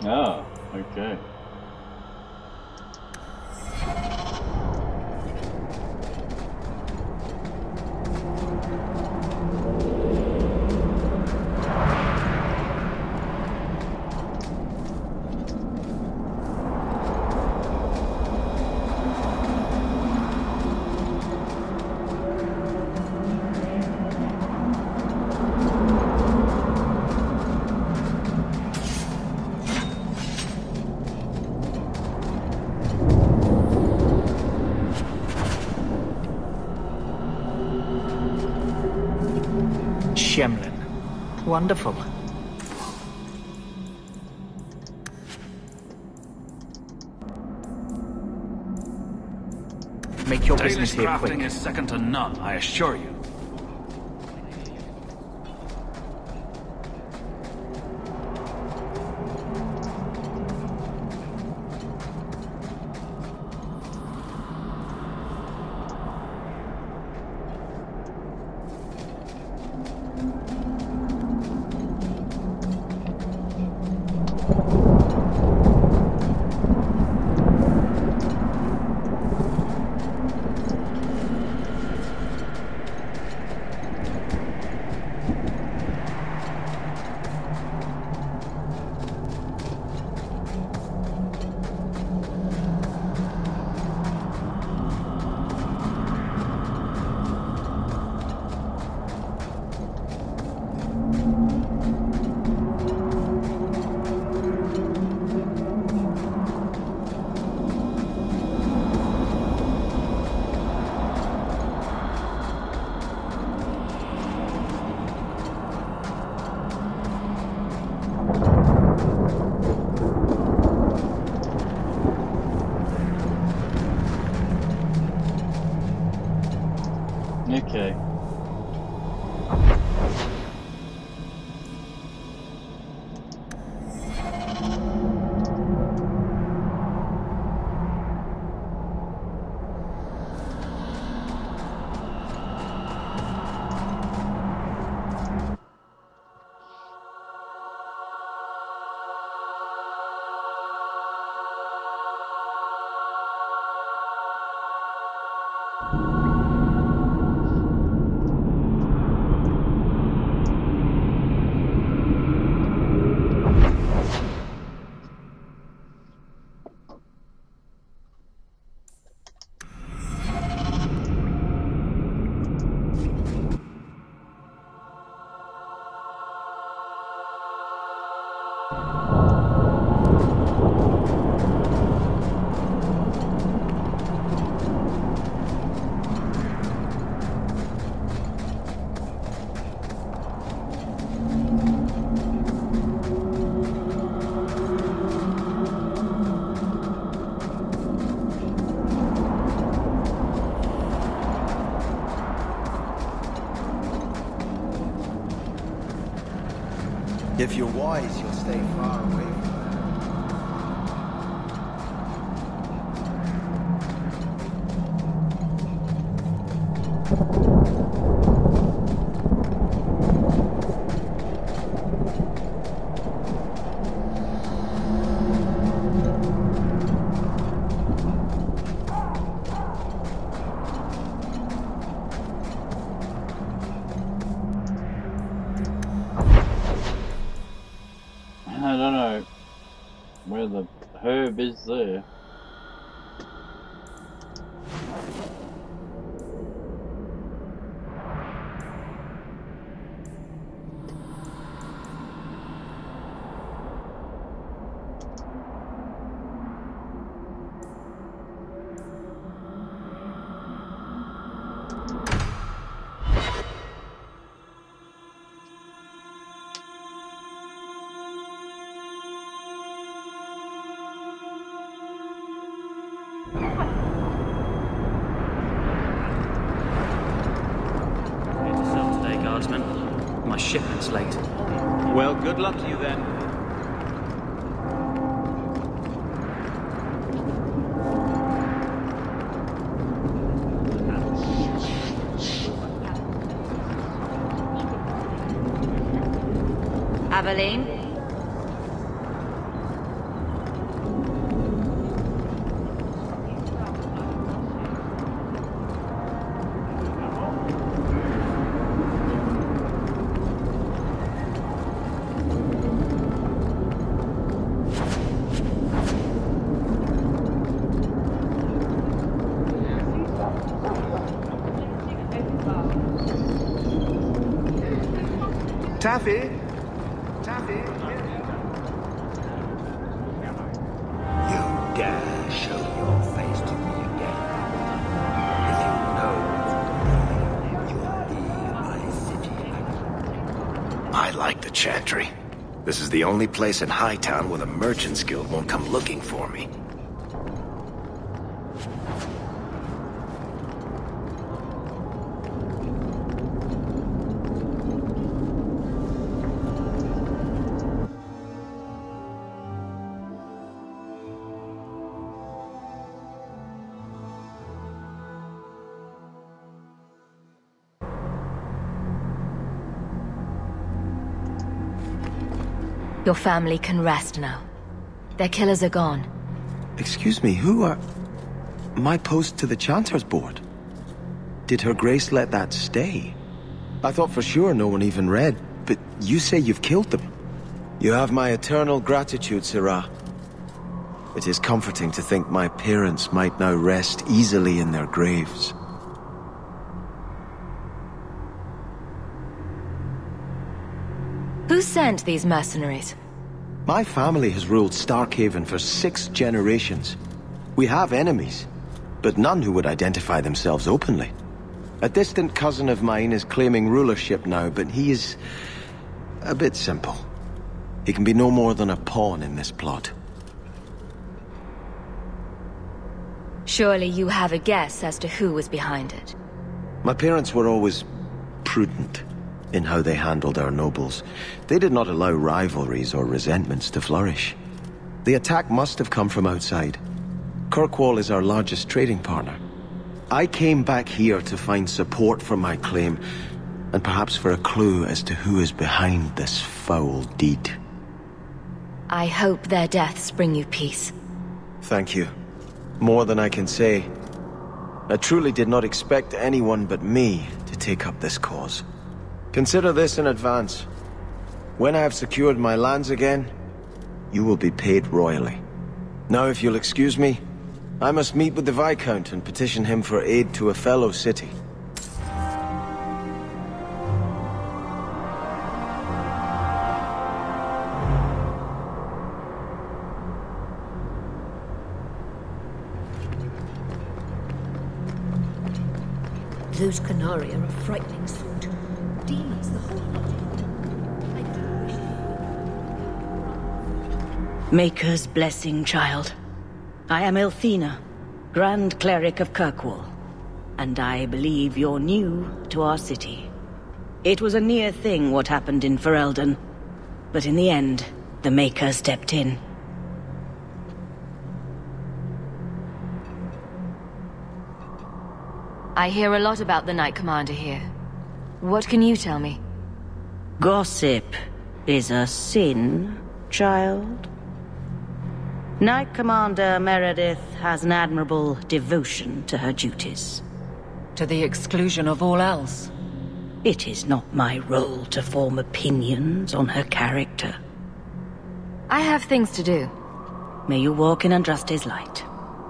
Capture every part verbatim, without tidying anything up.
Ah, okay. Shemlin. Wonderful. Make your business Danish here quick. crafting is second to none, I assure you. Okay. If you're wise, you'll stay far away from that. I don't know where the herb is there. My shipment's late. Well, good luck to you then. Aveline? Taffy? Taffy? You dare show your face to me again. If you know you'll leave my city. I like the Chantry. This is the only place in Hightown where the Merchants Guild won't come looking for me. Your family can rest now. Their killers are gone. Excuse me, who are... My post to the Chanter's Board? Did Her Grace let that stay? I thought for sure no one even read, but you say you've killed them. You have my eternal gratitude, Sirrah. It is comforting to think my parents might now rest easily in their graves. Who sent these mercenaries? My family has ruled Starkhaven for six generations. We have enemies, but none who would identify themselves openly. A distant cousin of mine is claiming rulership now, but he is... a bit simple. He can be no more than a pawn in this plot. Surely you have a guess as to who was behind it. My parents were always prudent in how they handled our nobles. They did not allow rivalries or resentments to flourish. The attack must have come from outside. Kirkwall is our largest trading partner. I came back here to find support for my claim, and perhaps for a clue as to who is behind this foul deed. I hope their deaths bring you peace. Thank you. More than I can say. I truly did not expect anyone but me to take up this cause. Consider this in advance. When I have secured my lands again, you will be paid royally. Now, if you'll excuse me, I must meet with the Viscount and petition him for aid to a fellow city. Those Canari are a frightening sort. Demons, the whole lot of them. I do wish... Maker's blessing, child. I am Elthina, Grand Cleric of Kirkwall, and I believe you're new to our city. It was a near thing what happened in Ferelden, but in the end, the Maker stepped in. I hear a lot about the Knight Commander here. What can you tell me? Gossip is a sin, child. Knight Commander Meredith has an admirable devotion to her duties. To the exclusion of all else. It is not my role to form opinions on her character. I have things to do. May you walk in Andraste's light.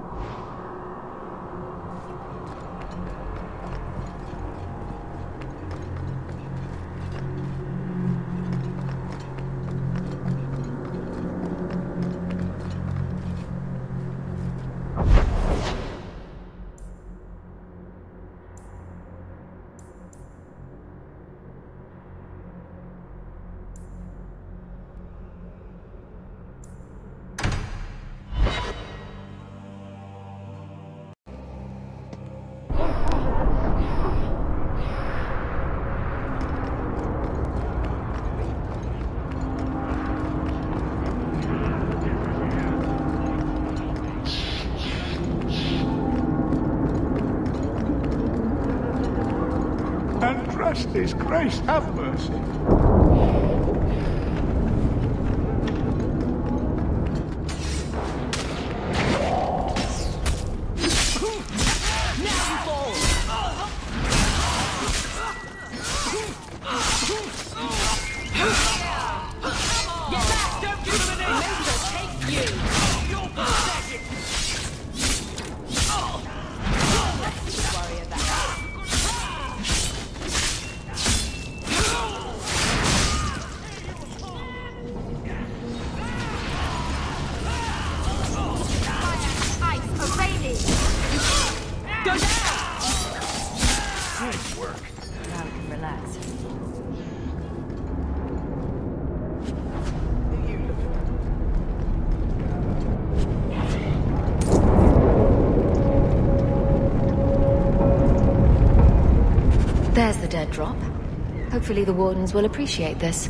Andraste's grace, have mercy. Now we can relax. There's the dead drop. Hopefully the Wardens will appreciate this.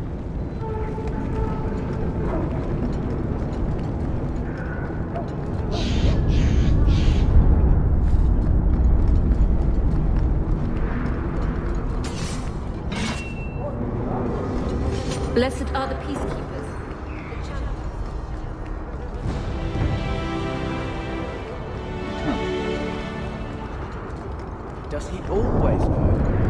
Blessed are the peacekeepers. Does he always know?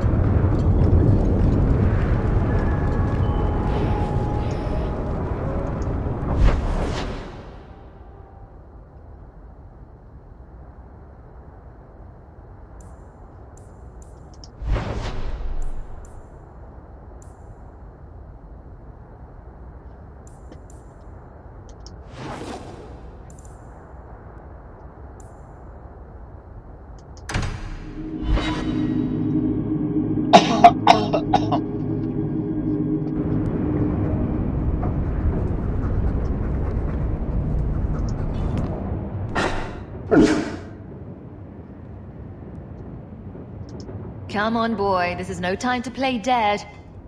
Come on, boy. This is no time to play dead.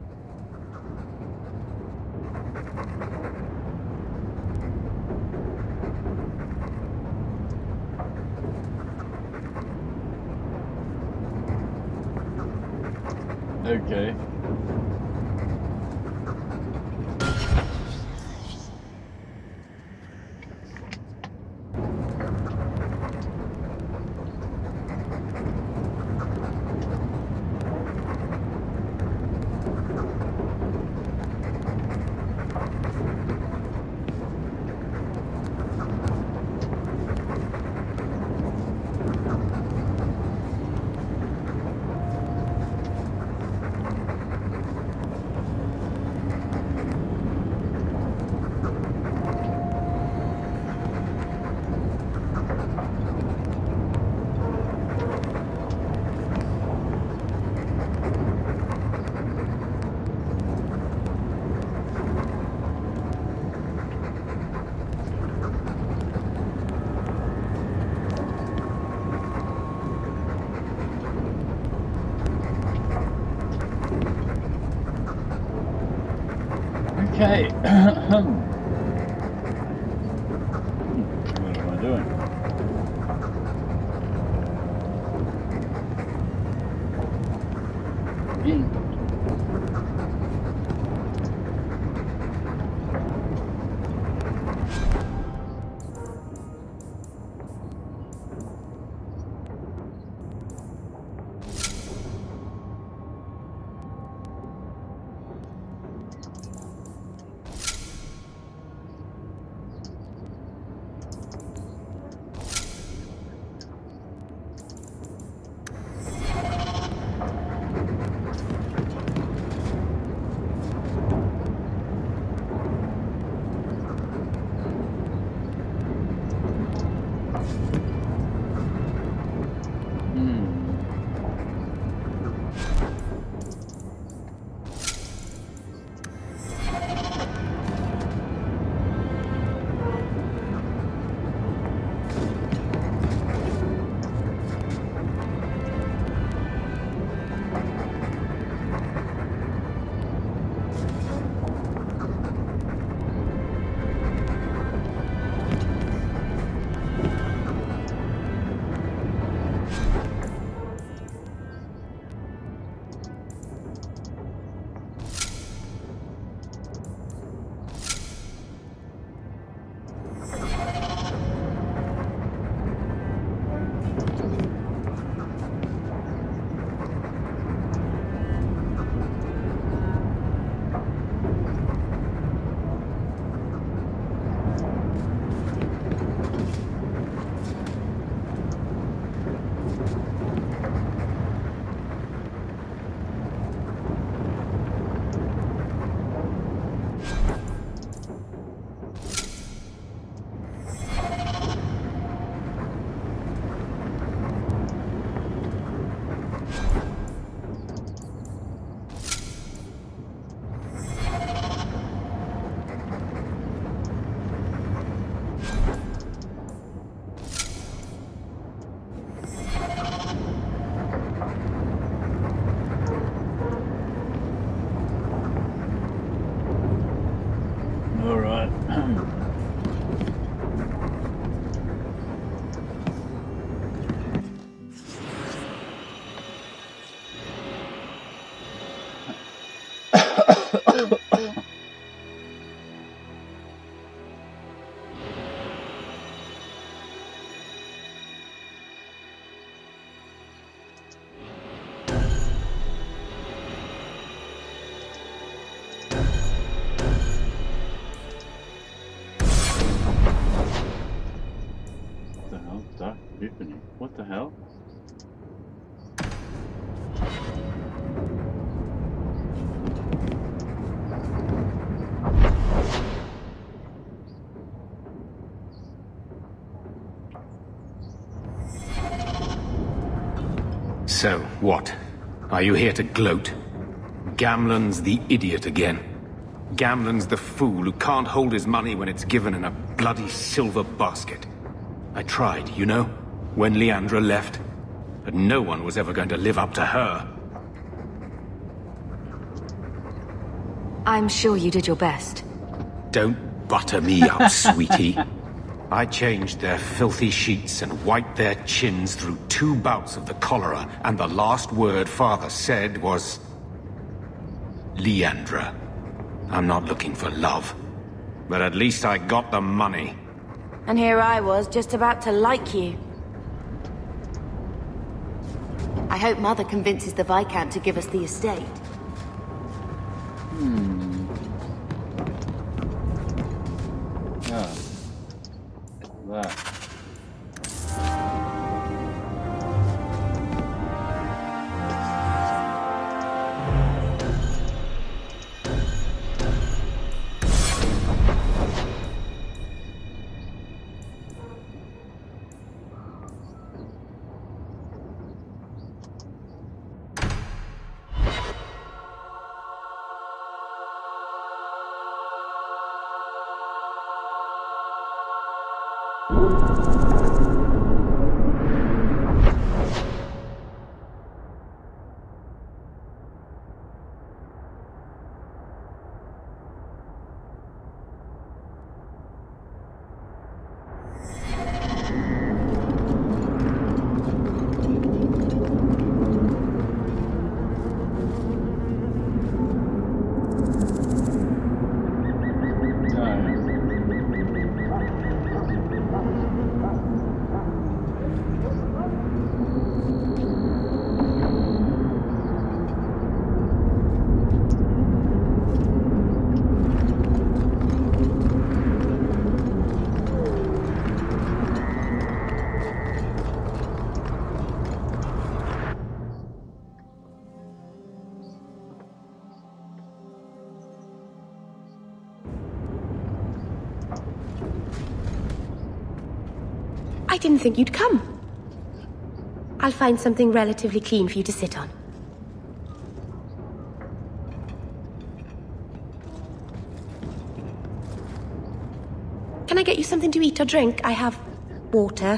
Okay. Okay. What am I doing? What the hell? So, what? Are you here to gloat? Gamlen's the idiot again. Gamlen's the fool who can't hold his money when it's given in a bloody silver basket. I tried, you know, when Leandra left. But no one was ever going to live up to her. I'm sure you did your best. Don't butter me up, sweetie. I changed their filthy sheets and wiped their chins through two bouts of the cholera, and the last word Father said was... Leandra. I'm not looking for love. But at least I got the money. And here I was, just about to like you. I hope Mother convinces the Viscount to give us the estate. Hmm. Yeah. That. I didn't think you'd come. I'll find something relatively clean for you to sit on. Can I get you something to eat or drink? I have water.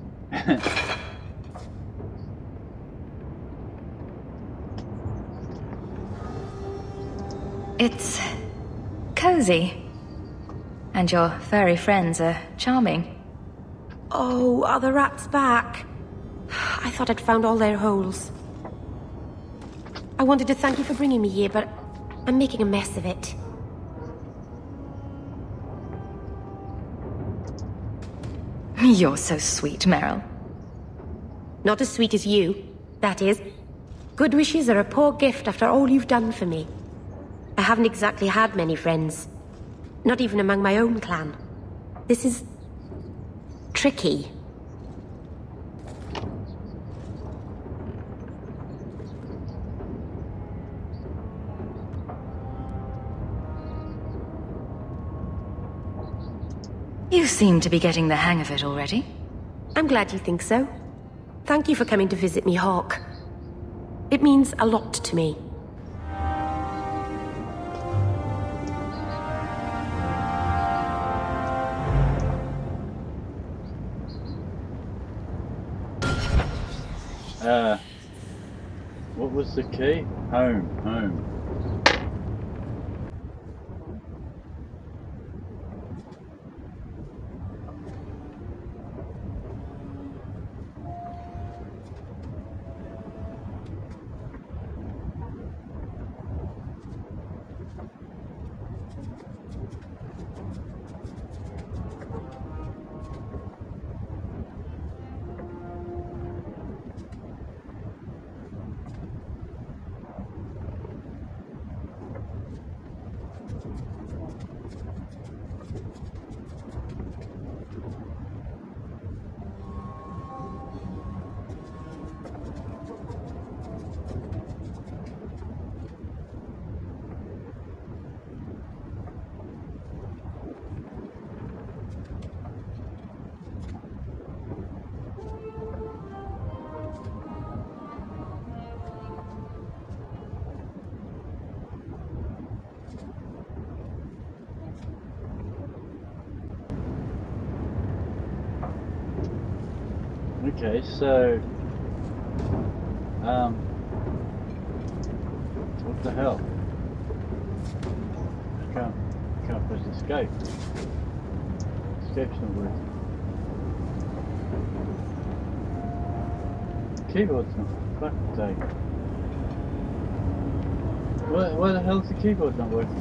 It's cozy. And your furry friends are charming. Oh, are the rats back? I thought I'd found all their holes. I wanted to thank you for bringing me here, but I'm making a mess of it. You're so sweet, Meryl. Not as sweet as you, that is. Good wishes are a poor gift after all you've done for me. I haven't exactly had many friends. Not even among my own clan. This is... tricky. You seem to be getting the hang of it already. I'm glad you think so. Thank you for coming to visit me, Hawke. It means a lot to me. Uh, what was the key? Home, home. Okay, so um what the hell? Can't can't press escape. Escape's not working. Keyboard's not fuck's sake. Why, why the hell's the keyboard not working?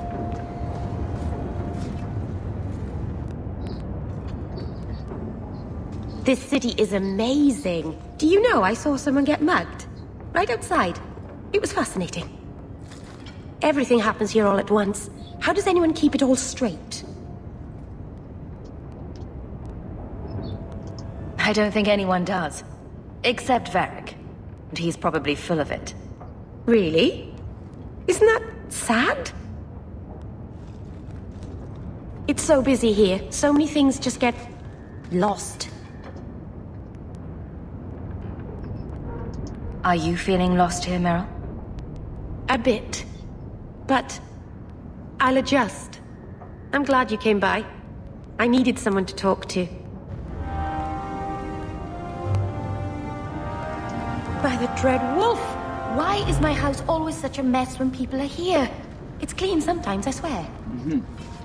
This city is amazing. Do you know I saw someone get mugged? Right outside. It was fascinating. Everything happens here all at once. How does anyone keep it all straight? I don't think anyone does. Except Varric. And he's probably full of it. Really? Isn't that sad? It's so busy here. So many things just get lost. Are you feeling lost here, Meryl? A bit. But I'll adjust. I'm glad you came by. I needed someone to talk to. By the Dread Wolf! Why is my house always such a mess when people are here? It's clean sometimes, I swear. Mm-hmm.